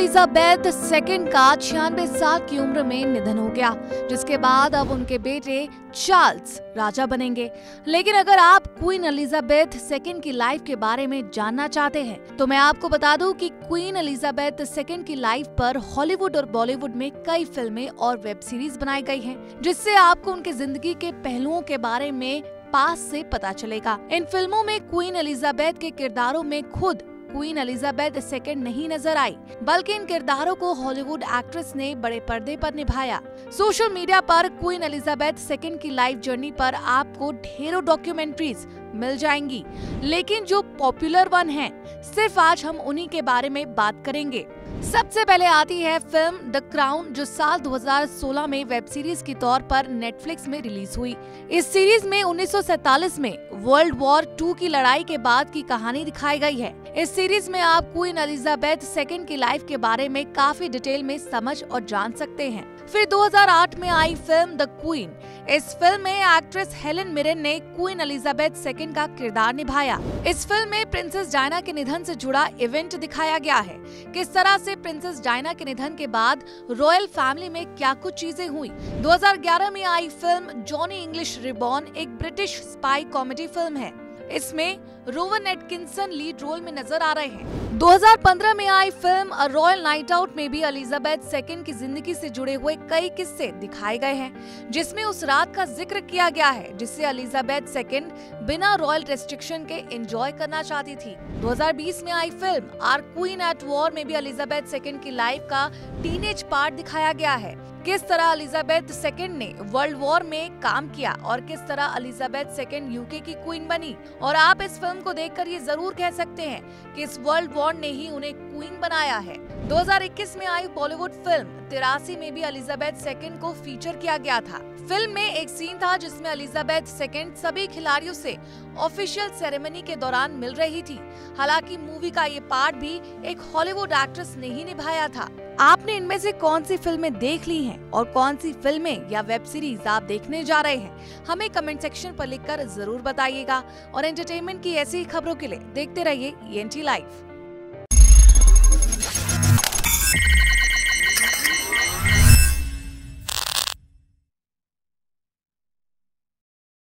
Elizabeth second का 96 साल की उम्र में निधन हो गया, जिसके बाद अब उनके बेटे चार्ल्स राजा बनेंगे। लेकिन अगर आप क्वीन एलिजाबेथ सेकंड की लाइफ के बारे में जानना चाहते हैं तो मैं आपको बता दूं कि क्वीन एलिजाबेथ सेकंड की लाइफ पर हॉलीवुड और बॉलीवुड में कई फिल्में और वेब सीरीज बनाई गई हैं, जिससे आपको उनकी जिंदगी के पहलुओं के बारे में पास से पता चलेगा। इन फिल्मों में क्वीन एलिजाबेथ के किरदारों में खुद क्वीन एलिजाबेथ सेकंड नहीं नजर आई, बल्कि इन किरदारों को हॉलीवुड एक्ट्रेस ने बड़े पर्दे पर निभाया। सोशल मीडिया पर क्वीन एलिजाबेथ सेकंड की लाइफ जर्नी पर आपको ढेरों डॉक्यूमेंट्रीज मिल जाएंगी, लेकिन जो पॉपुलर वन है सिर्फ आज हम उन्हीं के बारे में बात करेंगे। सबसे पहले आती है फिल्म द क्राउन, जो साल 2016 में वेब सीरीज के तौर पर नेटफ्लिक्स में रिलीज हुई। इस सीरीज में 1947 में वर्ल्ड वॉर 2 की लड़ाई के बाद की कहानी दिखाई गई है। इस सीरीज में आप क्वीन एलिजाबेथ सेकंड की लाइफ के बारे में काफी डिटेल में समझ और जान सकते हैं। फिर 2008 में आई फिल्म द क्वीन। इस फिल्म में एक्ट्रेस हेलेन मिरन ने क्वीन एलिजाबेथ सेकंड का किरदार निभाया। इस फिल्म में प्रिंसेस डायना के निधन से जुड़ा इवेंट दिखाया गया है, किस तरह से प्रिंसेस डायना के निधन के बाद रॉयल फैमिली में क्या कुछ चीजें हुई। 2011 में आई फिल्म जॉनी इंग्लिश रिबॉर्न एक ब्रिटिश स्पाई कॉमेडी फिल्म है। इसमें रोवन एटकिंसन लीड रोल में नजर आ रहे हैं। 2015 में आई film a royal night out में भी एलिजाबेथ सेकंड की जिंदगी से जुड़े हुए कई किस्से दिखाए गए हैं, जिसमें उस रात का जिक्र किया गया है जिससे एलिजाबेथ सेकंड बिना रॉयल रेस्ट्रिक्शन के एंजॉय करना चाहती थी। 2020 में आई film our queen at war में भी एलिजाबेथ सेकंड की लाइफ का टीनेज पार्ट दिखाया गया है, किस तरह एलिजाबेथ सेकंड ने वर्ल्ड वॉर में काम किया और किस तरह एलिजाबेथ सेकंड यूके की क्वीन बनी। और आप इस फिल्म को देखकर ये जरूर कह सकते हैं कि इस वर्ल्ड वॉर ने ही उन्हें क्वीन बनाया है। 2021 में आई बॉलीवुड फिल्म 83 में भी एलिजाबेथ सेकंड को फीचर किया गया था। फिल्म में एक सीन था जिसमें एलिजाबेथ सेकंड सभी खिलाड़ियों से ऑफिशियल सेरेमनी के दौरान मिल रही थी। हालांकि मूवी का ये पार्ट भी एक हॉलीवुड एक्ट्रेस ने ही निभाया था। आपने इनमें से कौन सी फिल्में देख ली हैं और कौन सी फिल्में या वेब सीरीज आप देखने जा रहे हैं, हमें कमेंट सेक्शन पर लिखकर जरूर बताइएगा। और एंटरटेनमेंट की ऐसी खबरों के लिए देखते रहिए ENT लाइव।